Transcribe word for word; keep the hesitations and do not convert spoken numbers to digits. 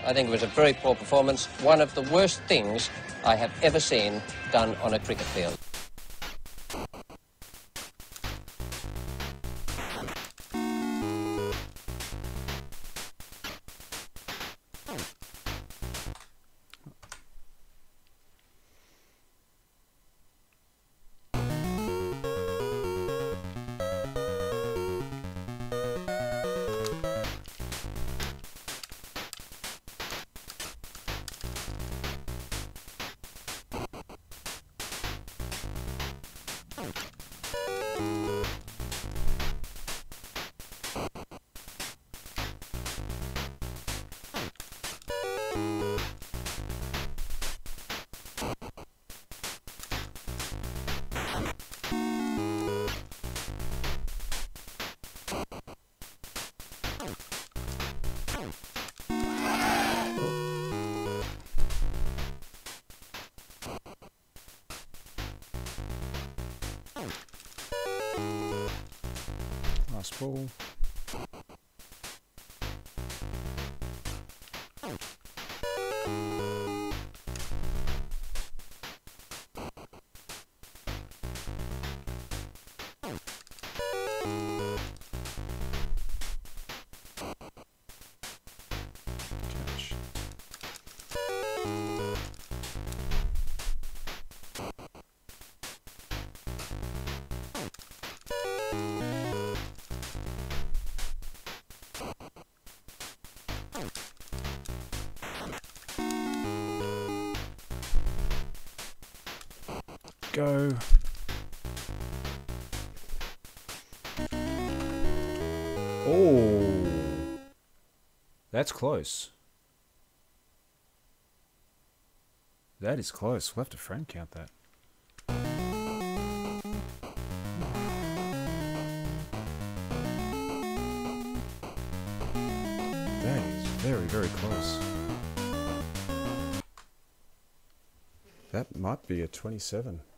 I think it was a very poor performance. One of the worst things I have ever seen done on a cricket field. Last ball. Catch. Go. Oh, that's close. That is close. We'll have to frame count that. That is very, very close. That might be a twenty-seven.